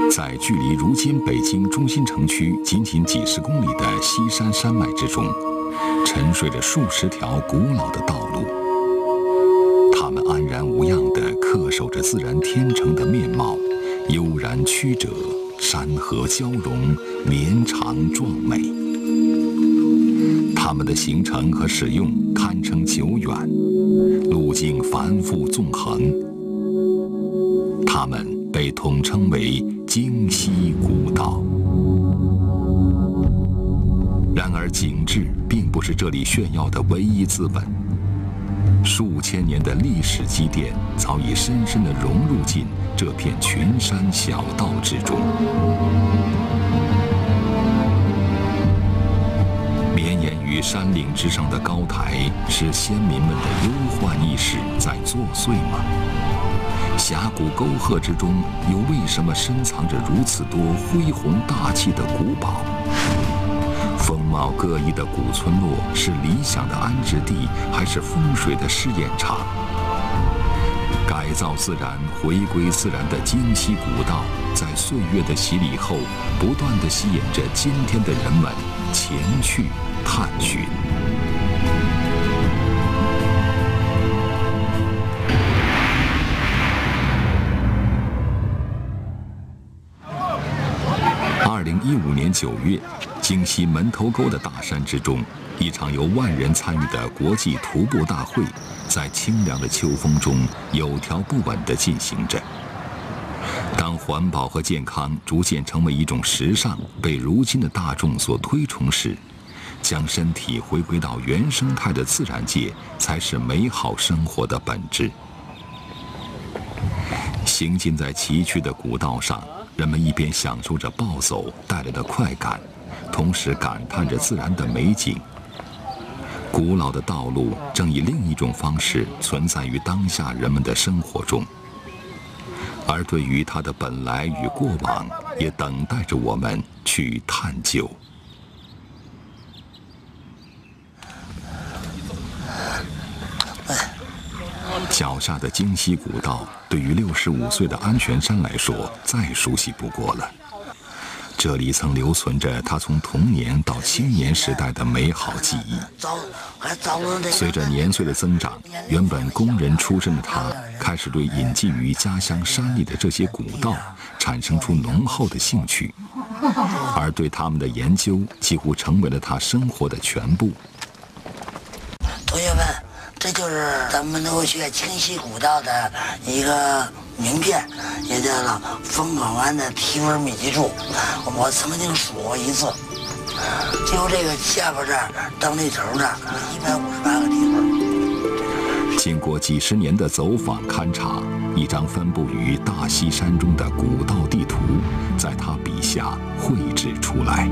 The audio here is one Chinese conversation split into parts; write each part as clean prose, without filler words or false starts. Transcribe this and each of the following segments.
在距离如今北京中心城区仅仅几十公里的西山山脉之中，沉睡着数十条古老的道路。它们安然无恙地恪守着自然天成的面貌，悠然曲折，山河交融，绵长壮美。它们的形成和使用堪称久远，路径繁复纵横。它们被统称为京西古道。然而，景致并不是这里炫耀的唯一资本。数千年的历史积淀早已深深地融入进这片群山小道之中。绵延于山岭之上的高台，是先民们的忧患意识在作祟吗？峡谷沟壑之中，又为什么深藏着如此多恢宏大气的古堡？风貌各异的古村落是理想的安置地，还是风水的试验场？改造自然、回归自然的京西古道，在岁月的洗礼后，不断地吸引着今天的人们前去探寻。2015年9月，京西门头沟的大山之中，一场由万人参与的国际徒步大会，在清凉的秋风中有条不紊地进行着。当环保和健康逐渐成为一种时尚，被如今的大众所推崇时，将身体回归到原生态的自然界，才是美好生活的本质。行进在崎岖的古道上，人们一边享受着暴走带来的快感，同时感叹着自然的美景。古老的道路正以另一种方式存在于当下人们的生活中，而对于它的本来与过往，也等待着我们去探究。脚下的京西古道，对于65岁的安全山来说，再熟悉不过了。这里曾留存着他从童年到青年时代的美好记忆。随着年岁的增长，原本工人出身的他，开始对隐迹于家乡山里的这些古道产生出浓厚的兴趣，而对他们的研究几乎成为了他生活的全部。 同学们，这就是咱们门头沟学京西古道的一个名片，也叫做凤凰湾的提分密集处。我曾经数过一次，就这个下巴这儿到那头这儿158个提分。 经过几十年的走访勘察，一张分布于大西山中的古道地图，在他笔下绘制出来。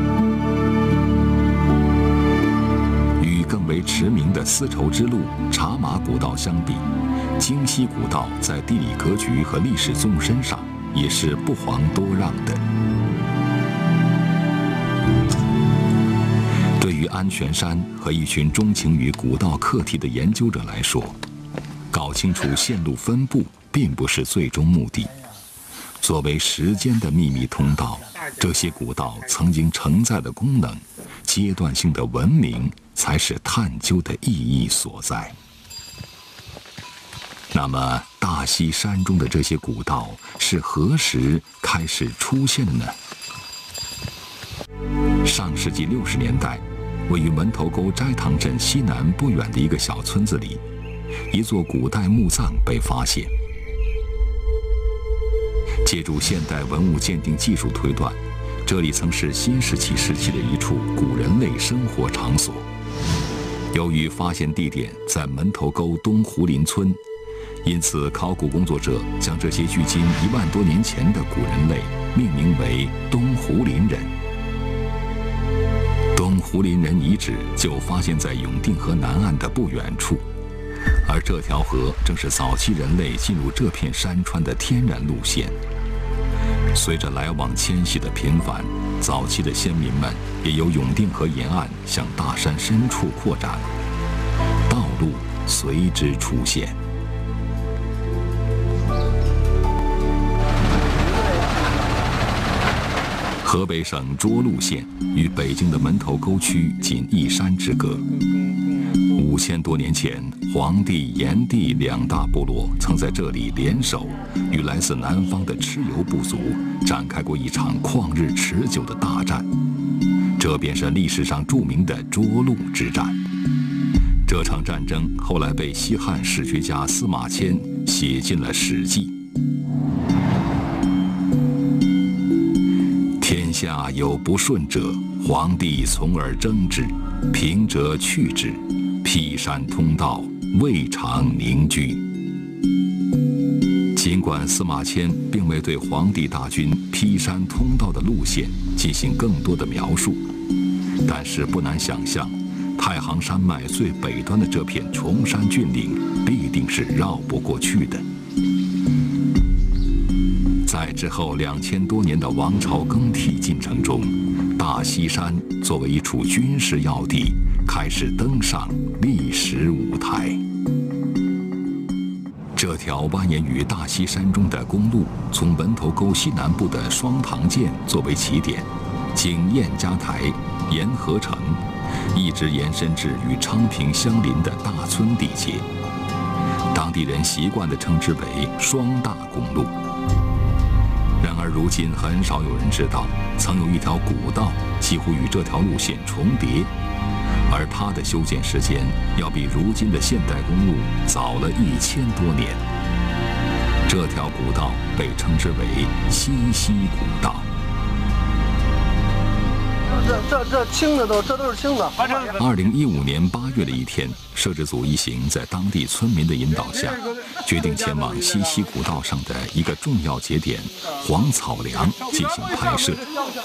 更为驰名的丝绸之路、茶马古道相比，京西古道在地理格局和历史纵深上也是不遑多让的。对于安全山和一群钟情于古道课题的研究者来说，搞清楚线路分布并不是最终目的。作为时间的秘密通道，这些古道曾经承载的功能、阶段性的文明，才是探究的意义所在。那么，大西山中的这些古道是何时开始出现的呢？上世纪60年代，位于门头沟斋堂镇西南不远的一个小村子里，一座古代墓葬被发现。借助现代文物鉴定技术推断，这里曾是新石器时期的一处古人类生活场所。由于发现地点在门头沟东湖林村，因此考古工作者将这些距今1万多年前的古人类命名为东湖林人。东湖林人遗址就发现在永定河南岸的不远处，而这条河正是早期人类进入这片山川的天然路线。随着来往迁徙的频繁，早期的先民们也由永定河沿岸向大山深处扩展，道路随之出现。 河北省涿鹿县与北京的门头沟区仅一山之隔。5000多年前，黄帝、炎帝两大部落曾在这里联手，与来自南方的蚩尤部族展开过一场旷日持久的大战。这便是历史上著名的涿鹿之战。这场战争后来被西汉史学家司马迁写进了《史记》。天下有不顺者，黄帝从而征之，平者去之，辟山通道，未尝宁居。尽管司马迁并未对黄帝大军劈山通道的路线进行更多的描述，但是不难想象，太行山脉最北端的这片崇山峻岭必定是绕不过去的。在之后2000多年的王朝更替进程中，大西山作为一处军事要地，开始登上历史舞台。这条蜿蜒于大西山中的公路，从门头沟西南部的双塘涧作为起点，经燕家台、沿河城，一直延伸至与昌平相邻的大村地界。当地人习惯地称之为双大公路。然而如今很少有人知道，曾有一条古道几乎与这条路线重叠，而它的修建时间要比如今的现代公路早了1000多年。这条古道被称之为西溪古道。 这青的这都是青的。 2015年8月的一天，摄制组一行在当地村民的引导下，决定前往西溪古道上的一个重要节点黄草梁进行拍摄。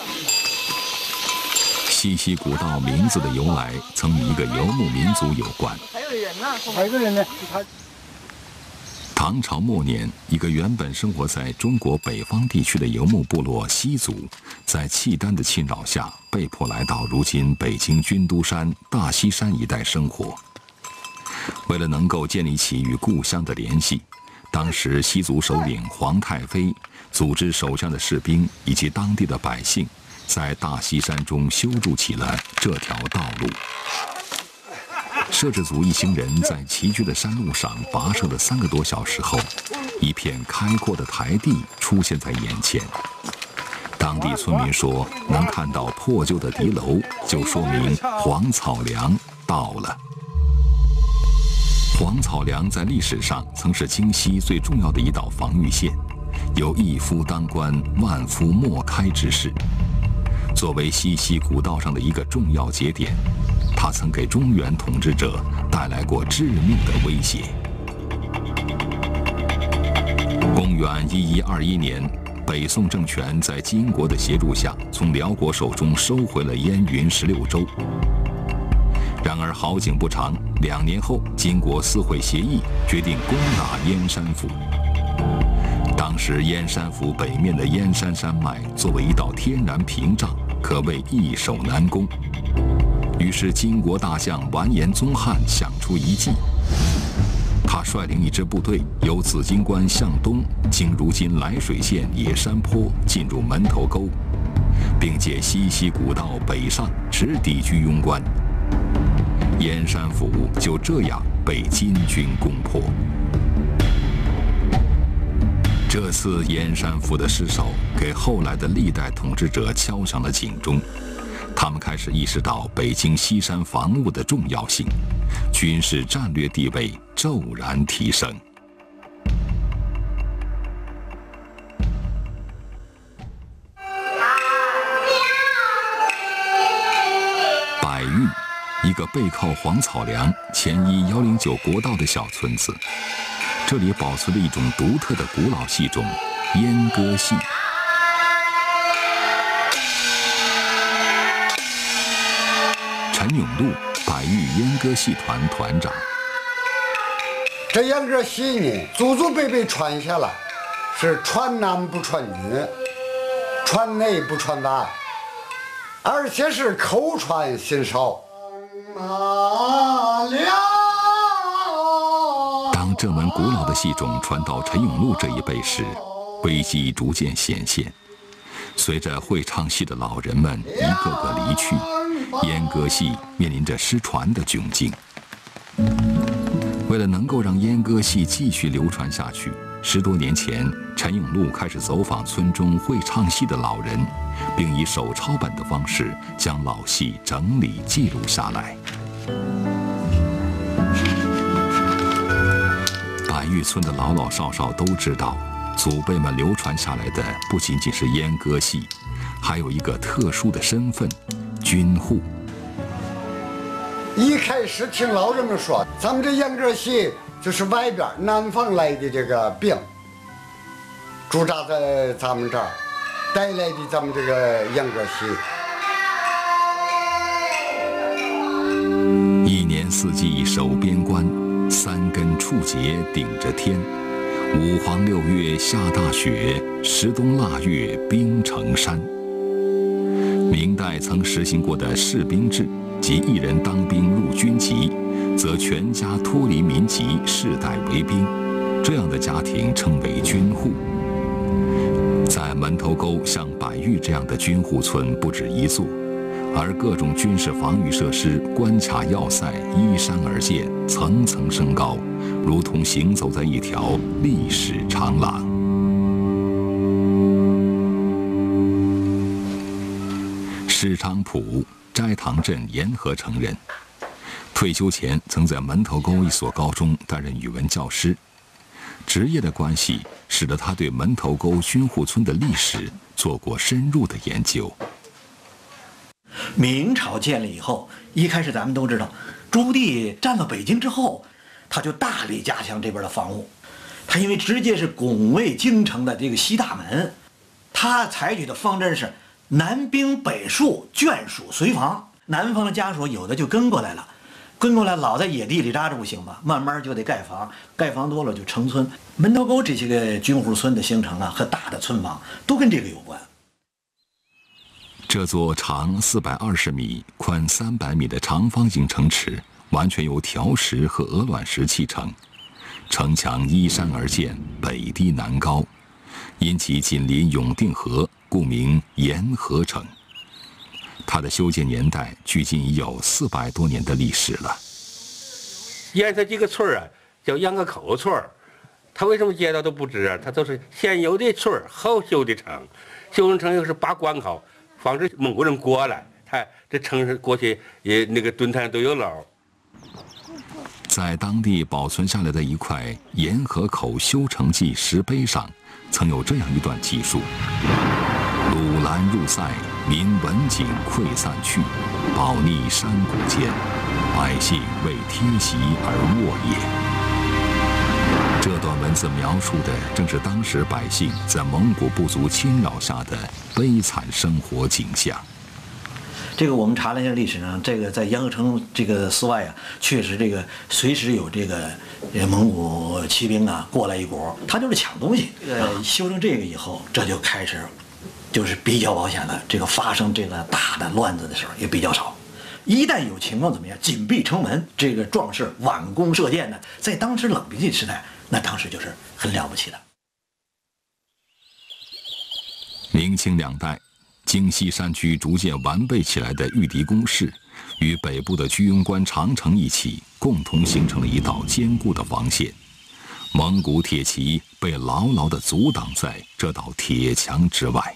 西溪古道名字的由来曾与一个游牧民族有关。 还有一个人呢？ 唐朝末年，一个原本生活在中国北方地区的游牧部落西族，在契丹的侵扰下，被迫来到如今北京军都山、大西山一带生活。为了能够建立起与故乡的联系，当时西族首领皇太妃组织手下的士兵以及当地的百姓，在大西山中修筑起了这条道路。摄制组一行人在崎岖的山路上跋涉了3个多小时后，一片开阔的台地出现在眼前。当地村民说，能看到破旧的敌楼，就说明黄草梁到了。黄草梁在历史上曾是京西最重要的一道防御线，有一夫当关，万夫莫开之势。作为西溪古道上的一个重要节点，它曾给中原统治者带来过致命的威胁。公元1121年，北宋政权在金国的协助下，从辽国手中收回了燕云16州。然而好景不长，2年后，金国撕毁协议，决定攻打燕山府。当时燕山府北面的燕山山脉作为一道天然屏障，可谓易守难攻。于是金国大将完颜宗翰想出一计，他率领一支部队由紫荆关向东，经如今涞水县野山坡，进入门头沟，并借西溪古道北上，直抵居庸关。燕山府就这样被金军攻破。这次燕山府的失守，给后来的历代统治者敲响了警钟。他们开始意识到北京西山防务的重要性，军事战略地位骤然提升。百峪，一个背靠黄草梁、前依109国道的小村子，这里保存了一种独特的古老戏种——阉割戏。陈永禄，百峪阉割戏团团长。 这阉割戏呢，祖祖辈辈传下来，是传男不传女，传内不传外，而且是口传心授。 当这门古老的戏种传到陈永禄这一辈时，危机逐渐显现。 随着会唱戏的老人们一个个离去，阉割戏面临着失传的窘境。为了能够让阉割戏继续流传下去，10多年前，陈永禄开始走访村中会唱戏的老人，并以手抄本的方式将老戏整理记录下来。百峪村的老老少少都知道，祖辈们流传下来的不仅仅是阉割戏，还有一个特殊的身份——军户。 一开始听老人们说，咱们这阉割戏就是外边南方来的这个兵驻扎在咱们这儿带来的咱们这个阉割戏。 一年四季守边关，3根触节顶着天。5黄6月下大雪，10冬腊月冰成山。明代曾实行过的士兵制，即一人当兵入军籍，则全家脱离民籍，世代为兵，这样的家庭称为军户。在门头沟像百峪这样的军户村不止一座，而各种军事防御设施、关卡要塞依山而建，层层升高，如同行走在一条历史长廊。施昌普，斋堂镇沿河城人，退休前曾在门头沟一所高中担任语文教师。职业的关系使得他对门头沟军户村的历史做过深入的研究。 明朝建立以后，一开始咱们都知道，朱棣占了北京之后，他就大力加强这边的防务。他因为直接是拱卫京城的这个西大门，他采取的方针是南兵北戍，眷属随防。南方的家属有的就跟过来了，老在野地里扎着不行吧，慢慢就得盖房，盖房多了就成村。门头沟这些个军户村的形成啊，和大的村坊都跟这个有关。 这座长420米、宽300米的长方形城池，完全由条石和鹅卵石砌成，城墙依山而建，北低南高，因其紧邻永定河，故名沿河城。它的修建年代距今已有400多年的历史了。 沿着这个村啊，叫杨河口村，它为什么街道都不直啊？它都是先有的村，后修的城，修成城又是把关口，防止蒙古人过来。它这城市过去也那个墩台都有楼。 在当地保存下来的一块沿河口修城记石碑上，曾有这样一段记述：鲁兰入塞，民闻景溃散去，保匿山谷间，百姓为贴席而卧也。这段文字描述的正是当时百姓在蒙古部族侵扰下的悲惨生活景象。 这个我们查了一下历史上，这个在沿河城这个寺外啊，确实这个随时有这个蒙古骑兵啊过来一股，他就是抢东西。修成这个以后，这就开始就是比较保险了，这个发生这个大的乱子的时候也比较少。一旦有情况怎么样，紧闭城门，这个壮士挽弓射箭的，在当时冷兵器时代，那当时就是很了不起的。 明清2代。京西山区逐渐完备起来的御敌工事，与北部的居庸关长城一起，共同形成了一道坚固的防线。蒙古铁骑被牢牢地阻挡在这道铁墙之外。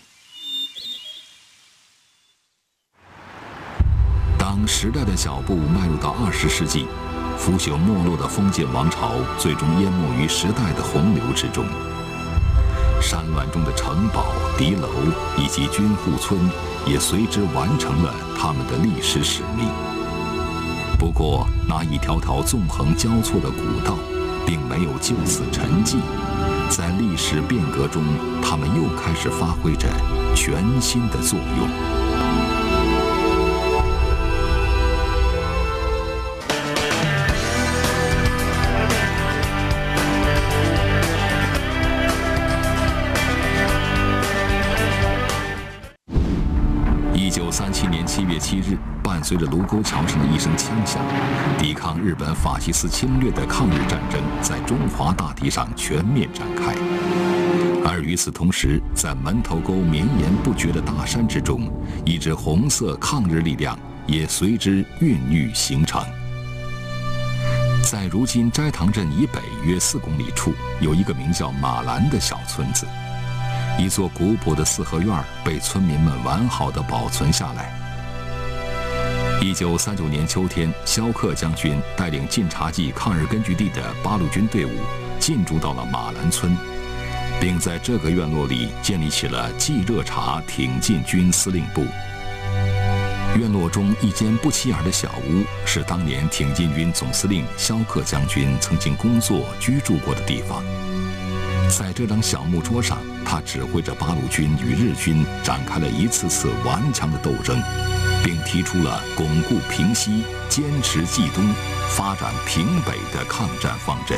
当时代的脚步迈入到20世纪，腐朽没落的封建王朝最终淹没于时代的洪流之中。山峦中的城堡、敌楼以及军户村，也随之完成了他们的历史使命。不过，那一条条纵横交错的古道，并没有就此沉寂，在历史变革中，他们又开始发挥着全新的作用。1937年7月7日，伴随着卢沟桥上的一声枪响，抵抗日本法西斯侵略的抗日战争在中华大地上全面展开。 而与此同时，在门头沟绵延不绝的大山之中，一支红色抗日力量也随之孕育形成。在如今斋堂镇以北约4公里处，有一个名叫马兰的小村子，一座古朴的4合院被村民们完好地保存下来。1939年秋天，萧克将军带领晋察冀抗日根据地的八路军队伍进驻到了马兰村，并在这个院落里建立起了冀热察挺进军司令部。院落中一间不起眼的小屋，是当年挺进军总司令萧克将军曾经工作居住过的地方。在这张小木桌上，他指挥着八路军与日军展开了一次次顽强的斗争，并提出了巩固平西、坚持冀东、发展平北的抗战方针。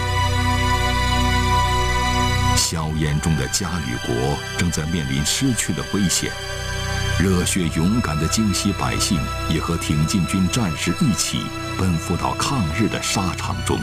硝烟中的家与国正在面临失去的危险，热血勇敢的京西百姓也和挺进军战士一起奔赴到抗日的沙场中。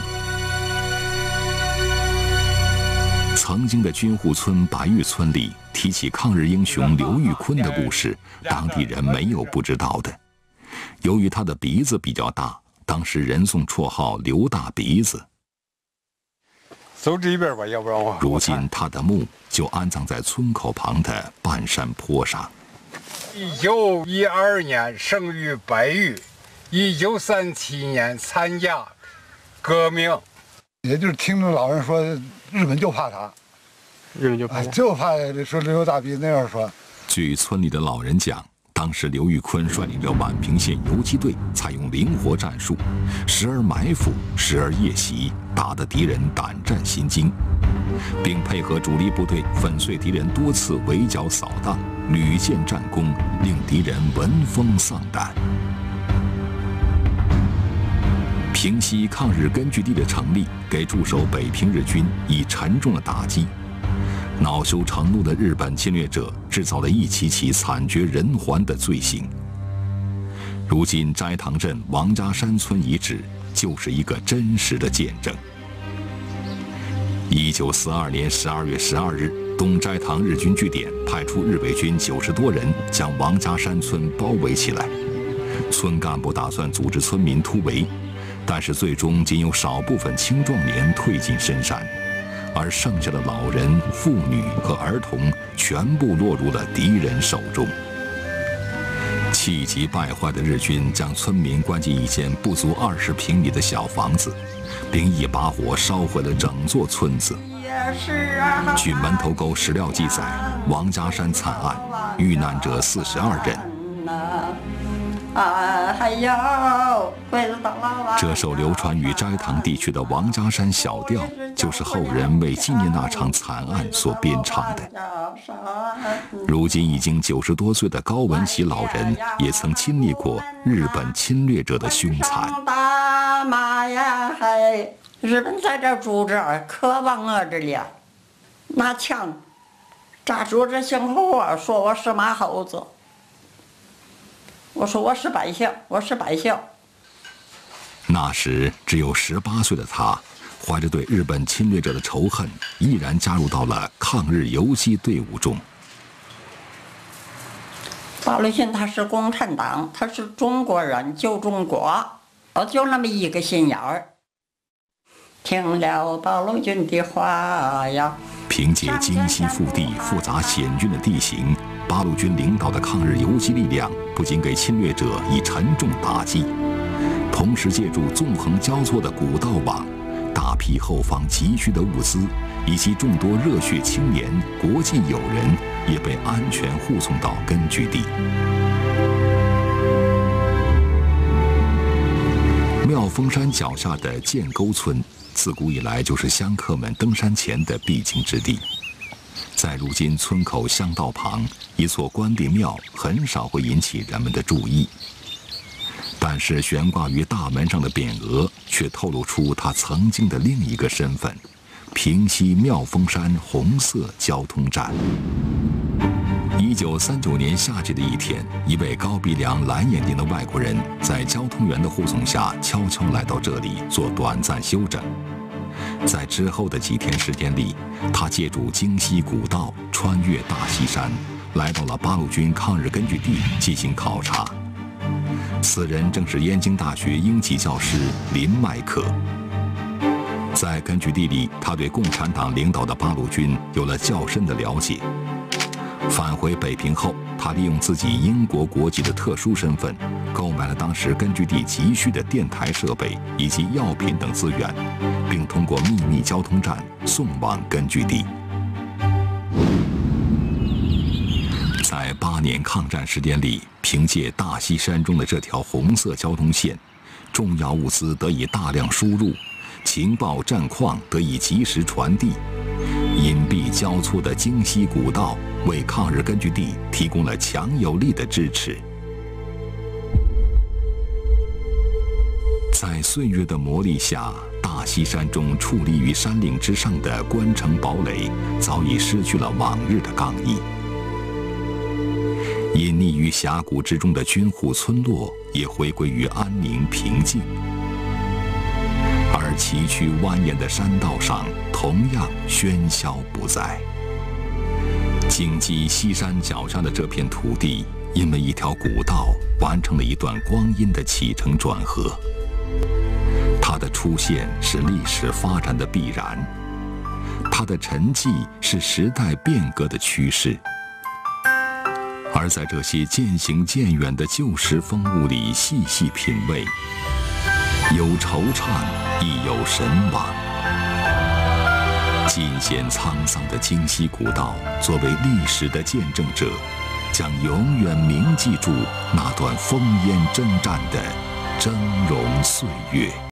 曾经的军户村白玉村里提起抗日英雄刘玉坤的故事，当地人没有不知道的。由于他的鼻子比较大，当时人送绰号刘大鼻子。 走这边吧，要不然我。 如今他的墓就安葬在村口旁的半山坡上。 1912年生于白玉，1937年参加革命。 也就是听着老人说，日本就怕他， 日本就怕他， 就怕说刘大鼻那样说。 据村里的老人讲，当时刘玉坤率领着宛平县游击队，采用灵活战术，时而埋伏，时而夜袭，打得敌人胆战心惊，并配合主力部队粉碎敌人多次围剿扫荡，屡建战功，令敌人闻风丧胆。平西抗日根据地的成立，给驻守北平日军以沉重的打击。恼羞成怒的日本侵略者制造了一起起惨绝人寰的罪行。如今斋堂镇王家山村遗址就是一个真实的见证。1942年12月12日，东斋堂日军据点派出日伪军90多人，将王家山村包围起来。村干部打算组织村民突围，但是最终仅有少部分青壮年退进深山，而剩下的老人、妇女和儿童全部落入了敌人手中。气急败坏的日军将村民关进一间不足20平米的小房子，并一把火烧毁了整座村子。据门头沟史料记载，王家山惨案遇难者42人。这首流传于斋堂地区的王家山小调，就是后人为纪念那场惨案所编唱的。如今已经90多岁的高文喜老人，也曾经历过日本侵略者的凶残。 日本在这住着，可往我这里拿枪扎住这胸口啊，说我是马猴子。我说我是百姓，我是百姓。 那时只有18岁的他，怀着对日本侵略者的仇恨，毅然加入到了抗日游击队伍中。 八路军他是共产党，他是中国人，救中国，我就那么一个心眼儿。听了八路军的话呀。 凭借京西腹地复杂险峻的地形，八路军领导的抗日游击力量不仅给侵略者以沉重打击，同时借助纵横交错的古道网，大批后方急需的物资以及众多热血青年、国际友人也被安全护送到根据地。妙峰山脚下的建沟村，自古以来就是香客们登山前的必经之地。在如今村口乡道旁，一座关帝庙很少会引起人们的注意，但是悬挂于大门上的匾额却透露出它曾经的另一个身份——平西妙峰山红色交通站。1939年夏季的一天，一位高鼻梁、蓝眼睛的外国人在交通员的护送下，悄悄来到这里做短暂休整。 在之后的几天时间里，他借助京西古道穿越大西山，来到了八路军抗日根据地进行考察。此人正是燕京大学英籍教师林迈克。在根据地里，他对共产党领导的八路军有了较深的了解。返回北平后，他利用自己英国国籍的特殊身份，购买了当时根据地急需的电台设备以及药品等资源，并通过秘密交通站送往根据地。在8年抗战时间里，凭借大西山中的这条红色交通线，重要物资得以大量输入，情报战况得以及时传递。隐蔽交错的京西古道为抗日根据地提供了强有力的支持。在岁月的磨砺下，大西山中矗立于山岭之上的关城堡垒早已失去了往日的刚毅。隐匿于峡谷之中的军户村落也回归于安宁平静，而崎岖蜿蜒的山道上同样喧嚣不再。京畿西山脚下的这片土地，因为一条古道完成了一段光阴的起承转合。它的出现是历史发展的必然，它的沉寂是时代变革的趋势。而在这些渐行渐远的旧时风物里细细品味，有惆怅，亦有神往。尽显沧桑的京西古道，作为历史的见证者，将永远铭记住那段烽烟征战的峥嵘岁月。